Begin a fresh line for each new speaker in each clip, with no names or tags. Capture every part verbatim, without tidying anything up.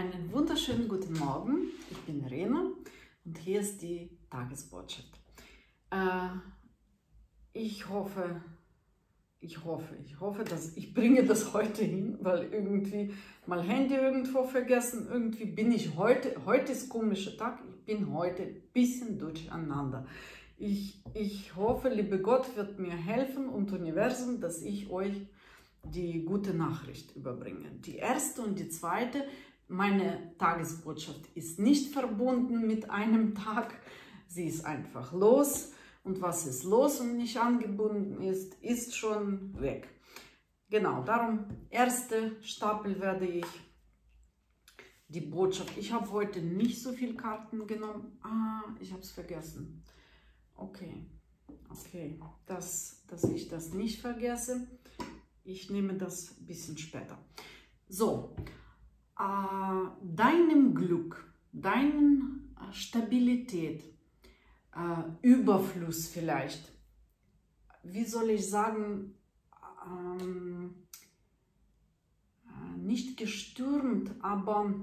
Einen wunderschönen guten Morgen, ich bin Rena und hier ist die Tagesbotschaft. Äh, ich hoffe, ich hoffe, ich hoffe, dass ich bringe das heute hin, weil irgendwie mal Handy irgendwo vergessen, irgendwie bin ich heute, heute ist ein komischer Tag, ich bin heute ein bisschen durcheinander. Ich, ich hoffe, liebe Gott wird mir helfen und Universum, dass ich euch die gute Nachricht überbringe. Die erste und die zweite, meine Tagesbotschaft ist nicht verbunden mit einem Tag, sie ist einfach los und was ist los und nicht angebunden ist, ist schon weg. Genau, darum, erste Stapel werde ich die Botschaft, ich habe heute nicht so viele Karten genommen, ah, ich habe es vergessen. Okay, okay, dass, dass ich das nicht vergesse. Ich nehme das ein bisschen später. So, äh, deinem Glück, deinen äh, Stabilität, äh, Überfluss vielleicht, wie soll ich sagen, ähm, äh, nicht gestürmt, aber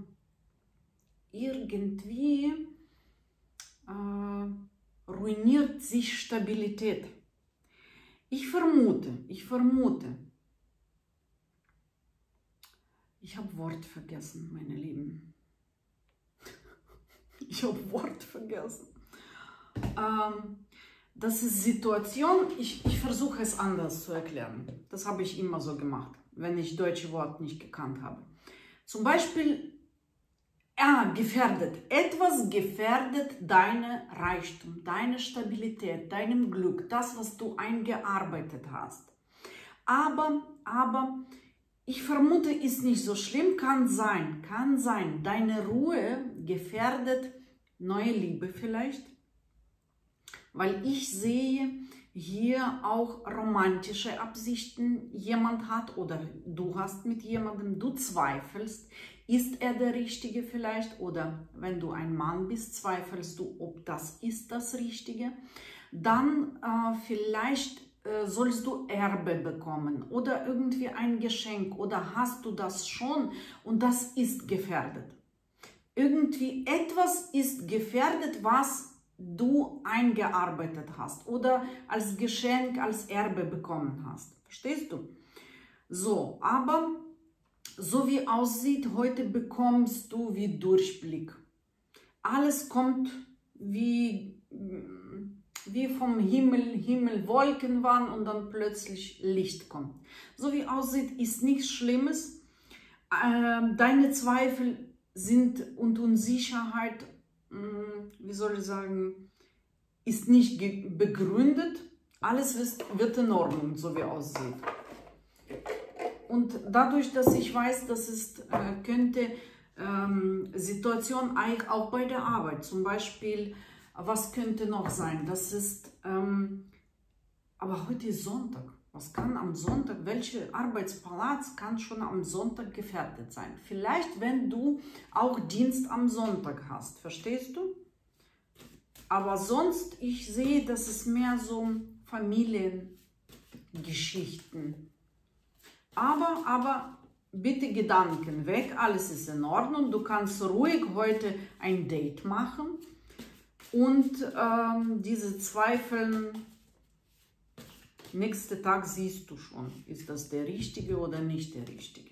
irgendwie äh, ruiniert sich Stabilität. Ich vermute, ich vermute, ich habe Wort vergessen, meine Lieben. Ich habe Wort vergessen. Ähm, das ist Situation, ich, ich versuche es anders zu erklären. Das habe ich immer so gemacht, wenn ich deutsche Wort nicht gekannt habe. Zum Beispiel, ja, gefährdet. Etwas gefährdet deine Reichtum, deine Stabilität, deinem Glück, das, was du eingearbeitet hast. Aber, aber, ich vermute, ist nicht so schlimm, kann sein, kann sein. Deine Ruhe gefährdet neue Liebe vielleicht, weil ich sehe hier auch romantische Absichten, jemand hat oder du hast mit jemandem, du zweifelst, ist er der Richtige vielleicht oder wenn du ein Mann bist, zweifelst du, ob das ist das Richtige, dann äh, vielleicht sollst du Erbe bekommen oder irgendwie ein Geschenk oder hast du das schon und das ist gefährdet. Irgendwie etwas ist gefährdet, was du eingearbeitet hast oder als Geschenk, als Erbe bekommen hast. Verstehst du? So, aber so wie aussieht, heute bekommst du wie Durchblick. Alles kommt wie... wie vom Himmel, Himmel Wolken waren und dann plötzlich Licht kommt. So wie aussieht, ist nichts Schlimmes. Äh, deine Zweifel sind und Unsicherheit, mh, wie soll ich sagen, ist nicht begründet. Alles wird in Ordnung, so wie aussieht. Und dadurch, dass ich weiß, dass es äh, könnte ähm, Situation auch bei der Arbeit, zum Beispiel, was könnte noch sein? Das ist, ähm, aber heute ist Sonntag. Was kann am Sonntag, welcher Arbeitsplatz kann schon am Sonntag gefährdet sein? Vielleicht, wenn du auch Dienst am Sonntag hast, verstehst du? Aber sonst, ich sehe, das ist mehr so Familiengeschichten. Aber, aber bitte Gedanken weg, alles ist in Ordnung. Du kannst ruhig heute ein Date machen. Und ähm, diese Zweifel, nächsten Tag siehst du schon, ist das der Richtige oder nicht der Richtige.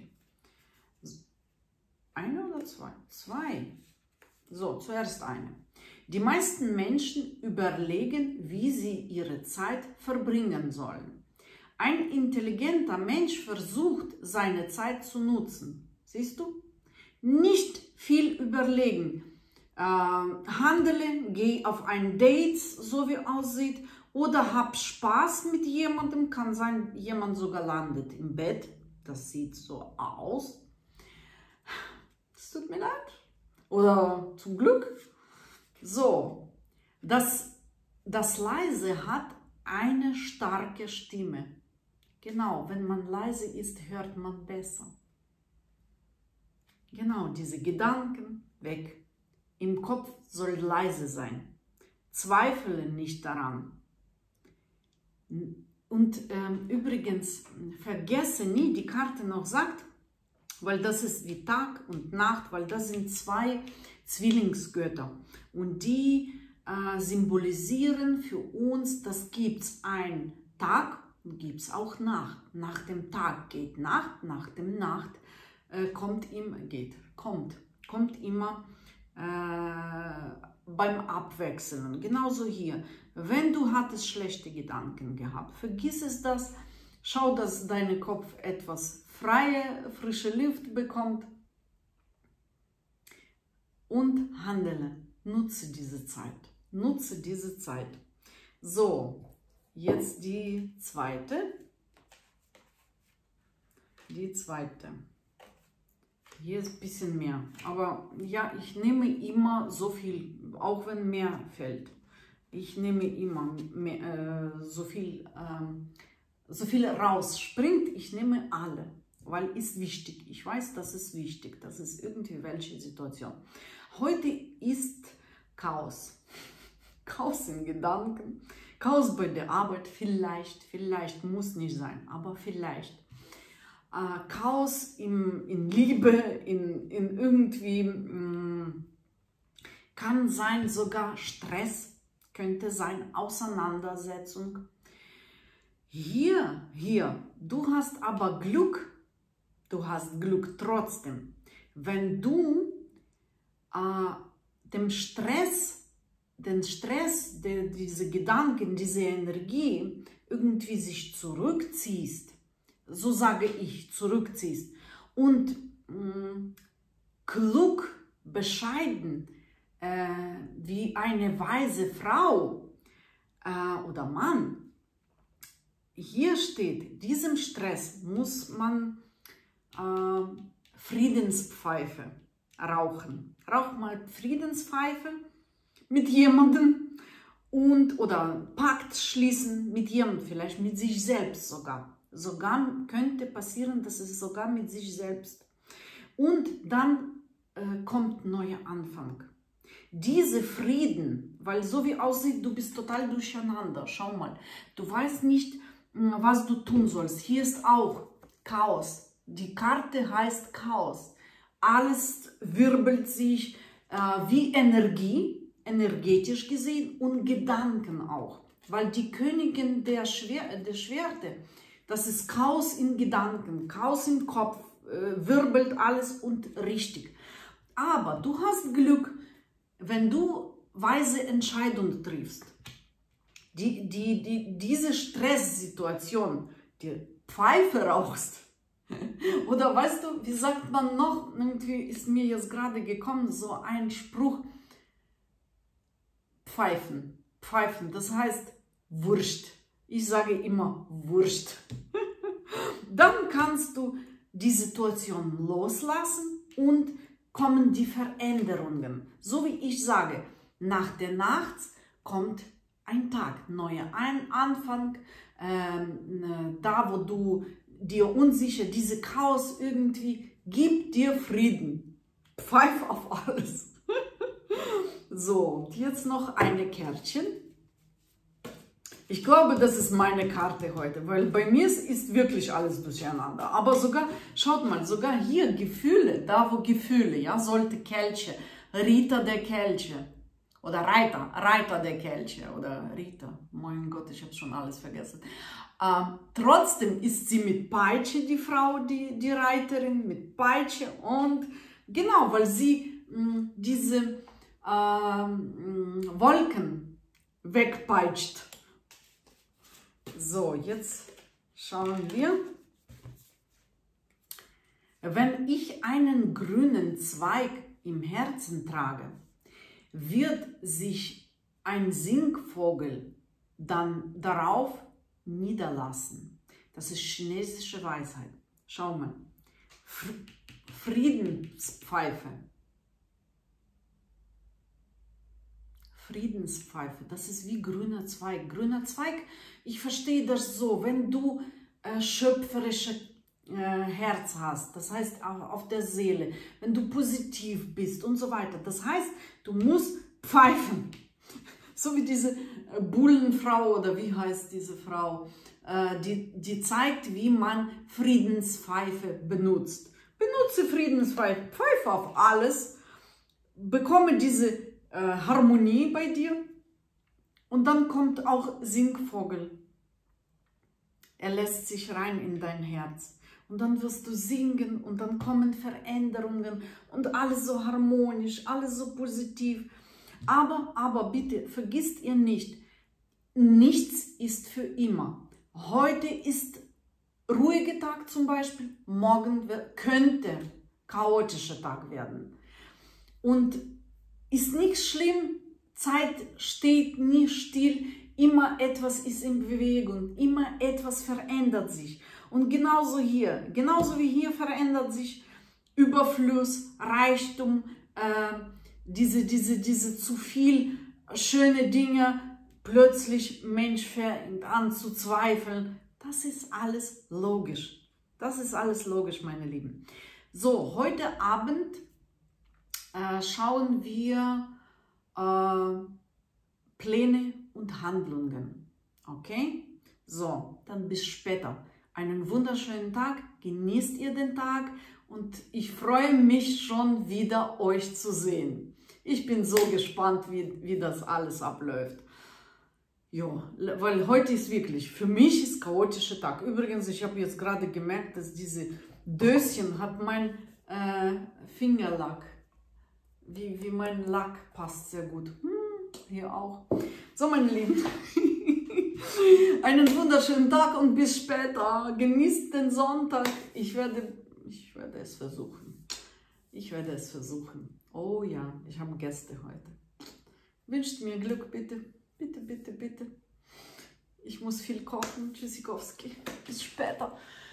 Eine oder zwei? Zwei. So, zuerst eine. Die meisten Menschen überlegen, wie sie ihre Zeit verbringen sollen. Ein intelligenter Mensch versucht, seine Zeit zu nutzen. Siehst du? Nicht viel überlegen. Äh, handele, geh auf ein Date, so wie aussieht, oder hab Spaß mit jemandem, kann sein, jemand sogar landet im Bett, das sieht so aus. Es tut mir leid. Oder zum Glück. So, das, das Leise hat eine starke Stimme. Genau, wenn man leise ist, hört man besser. Genau, diese Gedanken weg. Im Kopf soll leise sein. Zweifle nicht daran. Und ähm, übrigens, vergesse nie, die Karte noch sagt, weil das ist wie Tag und Nacht, weil das sind zwei Zwillingsgötter und die äh, symbolisieren für uns, dass gibt es einen Tag und gibt es auch Nacht. Nach dem Tag geht Nacht, nach dem Nacht äh, kommt immer, geht, kommt, kommt immer äh, beim Abwechseln. Genauso hier, wenn du hattest schlechte Gedanken gehabt, vergiss es das, schau, dass dein Kopf etwas freie, frische Luft bekommt und handle. Nutze diese Zeit. Nutze diese Zeit. So, jetzt die zweite. Die zweite. Hier ist ein bisschen mehr. Aber ja, ich nehme immer so viel, auch wenn mehr fällt. Ich nehme immer mehr, äh, so viel, äh, so viel rausspringt. Ich nehme alle. Weil ist wichtig. Ich weiß, das ist wichtig. Das ist irgendwie welche Situation. Heute ist Chaos. Chaos in Gedanken. Chaos bei der Arbeit. Vielleicht, vielleicht muss nicht sein, aber vielleicht. Äh, Chaos in, in Liebe, in, in irgendwie mh, kann sein, sogar Stress könnte sein, Auseinandersetzung. Hier, hier, du hast aber Glück. Du hast Glück trotzdem, wenn du äh, dem Stress, den Stress, de, diese Gedanken, diese Energie irgendwie sich zurückziehst, so sage ich, zurückziehst und mh, klug, bescheiden, äh, wie eine weise Frau äh, oder Mann, hier steht, diesem Stress muss man Äh, Friedenspfeife rauchen. Rauch mal Friedenspfeife mit jemandem und oder Pakt schließen mit jemandem, vielleicht mit sich selbst sogar. Sogar könnte passieren, dass es sogar mit sich selbst. Und dann äh, kommt neuer Anfang. Diese Frieden, weil so wie aussieht, du bist total durcheinander. Schau mal, du weißt nicht, was du tun sollst. Hier ist auch Chaos. Die Karte heißt Chaos. Alles wirbelt sich äh, wie Energie, energetisch gesehen und Gedanken auch. Weil die Königin der, Schwer der Schwerte, das ist Chaos in Gedanken, Chaos im Kopf, äh, wirbelt alles und richtig. Aber du hast Glück, wenn du weise Entscheidungen triffst. Die, die, die, diese Stresssituation, die Pfeife rauchst, oder weißt du, wie sagt man noch, irgendwie ist mir jetzt gerade gekommen, so ein Spruch, pfeifen, pfeifen, das heißt Wurscht. Ich sage immer Wurscht. Dann kannst du die Situation loslassen und kommen die Veränderungen. So wie ich sage, nach der Nacht kommt ein Tag, neuer ein Anfang, ähm, da wo du dir unsicher, diese Chaos irgendwie, gibt dir Frieden. Pfeif auf alles. So, jetzt noch eine Kärtchen. Ich glaube, das ist meine Karte heute, weil bei mir ist wirklich alles durcheinander. Aber sogar, schaut mal, sogar hier Gefühle, da wo Gefühle, ja, sollte Kelche, Ritter der Kelche oder Reiter, Reiter der Kelche oder Ritter, mein Gott, ich habe schon alles vergessen. Ähm, trotzdem ist sie mit Peitsche, die Frau, die, die Reiterin, mit Peitsche und genau, weil sie mh, diese ähm, mh, Wolken wegpeitscht. So, jetzt schauen wir. Wenn ich einen grünen Zweig im Herzen trage, wird sich ein Singvogel dann darauf niederlassen. Das ist chinesische Weisheit. Schau mal. Friedenspfeife. Friedenspfeife. Das ist wie grüner Zweig. Grüner Zweig, ich verstehe das so, wenn du äh, schöpferische äh, Herz hast, das heißt auf der Seele, wenn du positiv bist und so weiter. Das heißt, du musst pfeifen. So wie diese Bullenfrau oder wie heißt diese Frau, äh, die, die zeigt, wie man Friedenspfeife benutzt. benutze Friedenspfeife auf alles, bekomme diese äh, Harmonie bei dir und dann kommt auch Singvogel. Er lässt sich rein in dein Herz und dann wirst du singen und dann kommen Veränderungen und alles so harmonisch, alles so positiv. Aber, aber bitte, vergisst ihr nicht, nichts ist für immer. Heute ist ruhiger Tag zum Beispiel, morgen könnte chaotischer Tag werden. Und ist nicht schlimm, Zeit steht nie still, immer etwas ist in Bewegung, immer etwas verändert sich. Und genauso hier, genauso wie hier verändert sich Überfluss, Reichtum, äh, diese, diese, diese zu viel schöne Dinge, plötzlich Mensch fängt an zu zweifeln. Das ist alles logisch. Das ist alles logisch, meine Lieben. So, heute Abend äh, schauen wir äh, Pläne und Handlungen. Okay? So, dann bis später. Einen wunderschönen Tag. Genießt ihr den Tag und ich freue mich schon wieder, euch zu sehen. Ich bin so gespannt, wie, wie das alles abläuft. Ja, weil heute ist wirklich, für mich ist chaotischer Tag. Übrigens, ich habe jetzt gerade gemerkt, dass diese Döschen hat mein äh, Fingerlack, wie, wie mein Lack passt sehr gut. Hm, hier auch. So, meine Lieben, einen wunderschönen Tag und bis später. Genießt den Sonntag. Ich werde, ich werde es versuchen. Ich werde es versuchen. Oh ja, ich habe Gäste heute. Wünscht mir Glück, bitte. Bitte, bitte, bitte. Ich muss viel kochen. Tschüssikowski. Bis später.